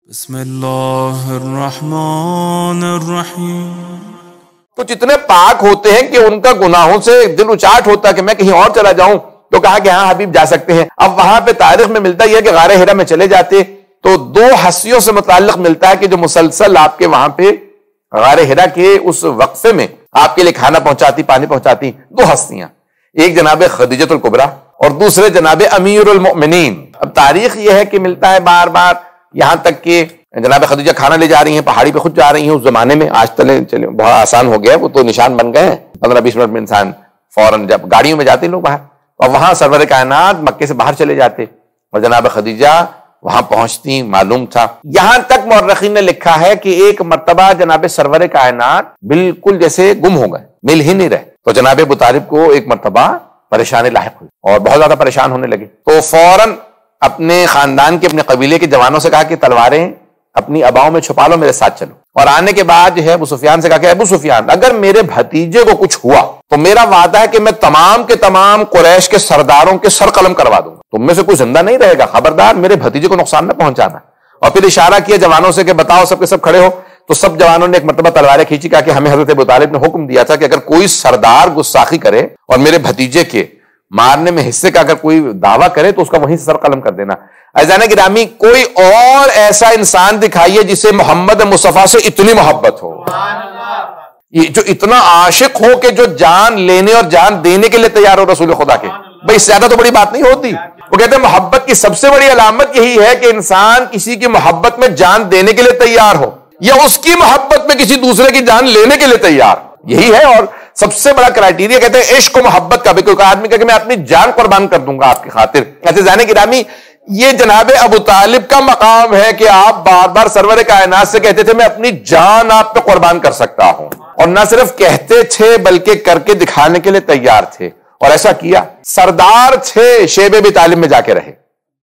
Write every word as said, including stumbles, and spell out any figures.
بسم اللہ الرحمن الرحیم۔ تو جتنے پاک ہوتے ہیں کہ ان کا گناہوں سے دل اچاٹ ہوتا ہے کہ میں کہیں اور چلا جاؤں، تو کہا کہ ہاں حبیب جا سکتے ہیں۔ اب وہاں پہ تاریخ میں ملتا یہ ہے کہ غار ہرا میں چلے جاتے تو دو ہستیوں سے متعلق ملتا ہے کہ جو مسلسل آپ کے وہاں پہ غار ہرا کے اس وقفے میں آپ کے لیے کھانا پہنچاتی، پانی پہنچاتی، دو ہستیاں، ایک جناب خدیجۃ الکبریٰ اور دوسرے جناب امیر المؤمنین۔ اب تاریخ یہ ہے کہ ملتا ہے بار بار، یہاں تک کہ جناب خدیجہ کھانا لے جا رہی ہیں، پہاڑی پہ خود جا رہی ہیں۔ اس زمانے میں، آج چلے چلے بہت آسان ہو گیا، وہ تو نشان بن گئے ہیں، پندرہ بیس منٹ میں انسان فوراً جب گاڑیوں میں جاتے لوگ باہر، اور وہاں سرور کائنات مکے سے باہر چلے جاتے اور جناب خدیجہ وہاں پہنچتی، معلوم تھا۔ یہاں تک مورخین نے لکھا ہے کہ ایک مرتبہ جناب سرور کائنات بالکل جیسے گم ہو گئے، مل ہی نہیں رہے، تو جناب ابو طالب کو ایک مرتبہ پریشانی لاحق ہوئی اور بہت زیادہ پریشان ہونے لگے، تو فوراً اپنے خاندان کے، اپنے قبیلے کے جوانوں سے کہا کہ تلواریں اپنی اباؤں میں چھپا لو، میرے ساتھ چلو۔ اور آنے کے بعد جو ہے ابو سفیان سے کہا کہ ابو سفیان، اگر میرے بھتیجے کو کچھ ہوا تو میرا وعدہ ہے کہ میں تمام کے تمام قریش کے سرداروں کے سر قلم کروا دوں گا، تم میں سے کوئی زندہ نہیں رہے گا، خبردار میرے بھتیجے کو نقصان نہ پہنچانا۔ اور پھر اشارہ کیا جوانوں سے کہ بتاؤ، سب کے سب کھڑے ہو۔ تو سب جوانوں نے ایک مرتبہ تلواریں کھینچی، کہا کہ ہمیں حضرت ابو طالب نے حکم دیا تھا کہ اگر کوئی سردار گستاخی کرے اور میرے بھتیجے کے مارنے میں حصے کا اگر کوئی دعویٰ کرے تو اس کا وہیں سے سر قلم کر دینا۔ عزیزان گرامی، کوئی اور ایسا انسان دکھائیے جسے محمد مصطفیٰ سے اتنی محبت ہو، یہ جو اتنا عاشق ہو کہ جو جان لینے اور جان دینے کے لیے تیار ہو رسول خدا کے۔ بھئی اس سے زیادہ تو بڑی بات نہیں ہوتی۔ وہ کہتے ہیں محبت کی سب سے بڑی علامت یہی ہے کہ انسان کسی کی محبت میں جان دینے کے لیے تیار ہو، یا اس کی محبت میں کسی دوسرے کی جان لینے کے لیے تیار، یہی ہے۔ اور سب سے بڑا کرائٹیریا کہتے ہیں عشق و محبت کا بھی، کوئی آدمی کہے کہ میں اپنی جان قربان کر دوں گا آپ کی خاطر۔ عزیزان گرامی، یہ جناب ابو طالب کا مقام ہے کہ آپ بار بار سرور کائنات سے کہتے تھے میں اپنی جان آپ پہ قربان کر سکتا ہوں، اور نہ صرف کہتے تھے بلکہ کر کے دکھانے کے لیے تیار تھے، اور ایسا کیا۔ سردار تھے، شیب ابی طالب میں جا کے رہے۔